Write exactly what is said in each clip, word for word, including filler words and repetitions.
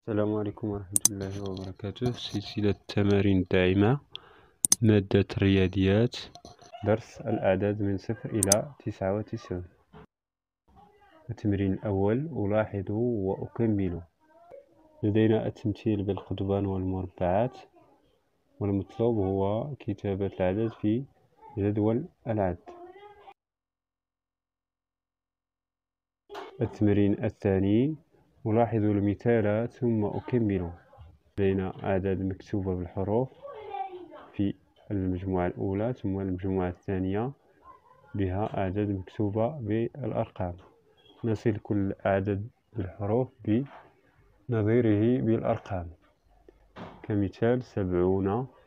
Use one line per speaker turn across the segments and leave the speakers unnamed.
السلام عليكم ورحمة الله وبركاته. سلسلة تمارين داعمة، مادة الرياضيات، درس الأعداد من صفر إلى تسعة وتسعون. التمرين الأول: ألاحظ وأكمل. لدينا التمثيل بالقضبان والمربعات، والمطلوب هو كتابة العدد في جدول العد. التمرين الثاني: ألاحظ المثال ثم أكمل. لدينا أعداد مكتوبة بالحروف في المجموعة الأولى، ثم المجموعة الثانية بها أعداد مكتوبة بالأرقام. نصل كل عدد بالحروف بنظيره بالأرقام، كمثال سبعون.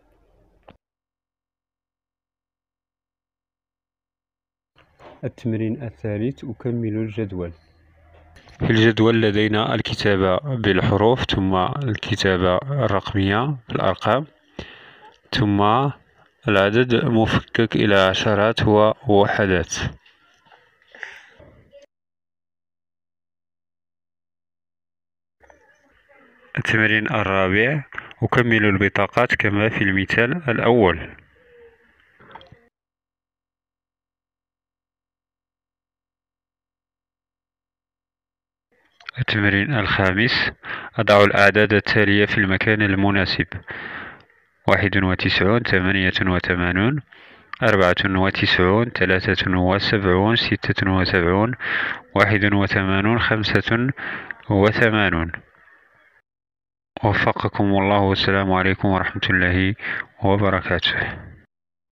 التمرين الثالث: أكمل الجدول. في الجدول لدينا الكتابة بالحروف، ثم الكتابة الرقمية بالأرقام، ثم العدد مفكك إلى عشرات ووحدات. التمرين الرابع: أكمل البطاقات كما في المثال الأول. التمرين الخامس: أضع الأعداد التالية في المكان المناسب: واحد وتسعون، ثمانية وثمانون، أربعة وتسعون، ثلاثة وسبعون، ستة وسبعون، واحد وثمانون، خمسة وثمانون. وفقكم الله، والسلام عليكم ورحمة الله وبركاته.